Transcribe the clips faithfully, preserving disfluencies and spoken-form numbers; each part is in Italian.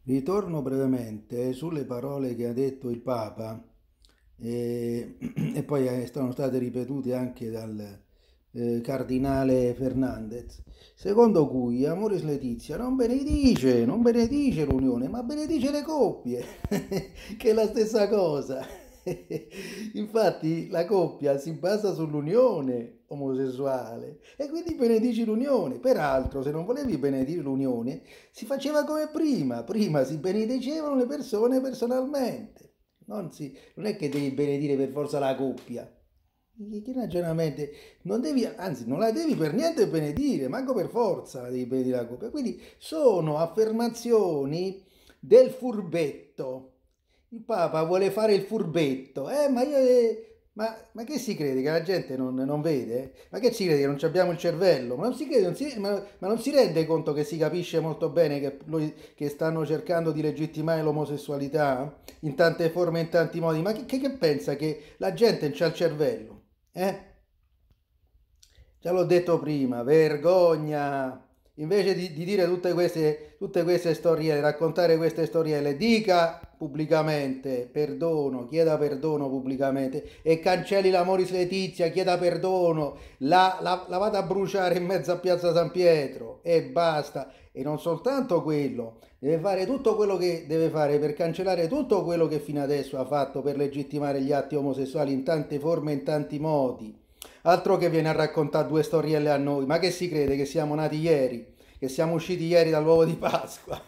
Ritorno brevemente sulle parole che ha detto il Papa eh, e poi eh, sono state ripetute anche dal eh, cardinale Fernandez, secondo cui Amoris Laetitia non benedice, non benedice l'unione, ma benedice le coppie, che è la stessa cosa. Infatti la coppia si basa sull'unione omosessuale e quindi benedici l'unione. Peraltro, se non volevi benedire l'unione, si faceva come prima, prima si benedicevano le persone personalmente. Non, si, non è che devi benedire per forza la coppia. Che ragionamento? Non devi, anzi, non la devi per niente benedire, manco per forza la devi benedire la coppia. Quindi sono affermazioni del furbetto. Il Papa vuole fare il furbetto, eh, ma io... eh, ma, ma che si crede? Che la gente non, non vede? Ma che si crede? Che non abbiamo il cervello? Ma non si crede, non si, ma, ma non si rende conto che si capisce molto bene che, lui- che stanno cercando di legittimare l'omosessualità in tante forme e in tanti modi? Ma che, che- che pensa? Che la gente non c'ha il cervello? Eh? Già l'ho detto prima, vergogna! Invece di, di dire tutte queste, tutte queste storielle, raccontare queste storielle, dica pubblicamente perdono, chieda perdono pubblicamente e cancelli l'Amoris Laetitia, chieda perdono, la, la, la vada a bruciare in mezzo a Piazza San Pietro e basta. E non soltanto quello, deve fare tutto quello che deve fare per cancellare tutto quello che fino adesso ha fatto per legittimare gli atti omosessuali in tante forme e in tanti modi. Altro che viene a raccontare due storielle a noi, ma che si crede che siamo nati ieri, che siamo usciti ieri dall'uovo di Pasqua?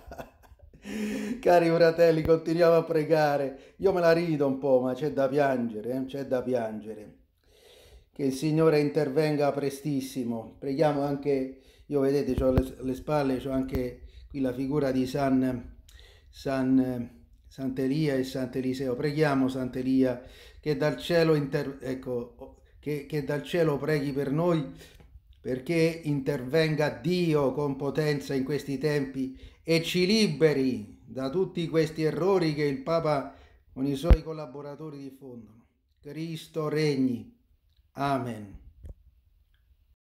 Cari fratelli, continuiamo a pregare. Io me la rido un po', ma c'è da piangere, eh? C'è da piangere. Che il Signore intervenga prestissimo. Preghiamo anche, io vedete, ho alle, alle spalle, ho anche qui la figura di San, San, Sant'Elia e Sant'Eliseo. Preghiamo Sant'Elia che dal cielo, inter, ecco, che, che dal cielo preghi per noi perché intervenga Dio con potenza in questi tempi e ci liberi da tutti questi errori che il Papa con i suoi collaboratori diffondono. Cristo regni. Amen.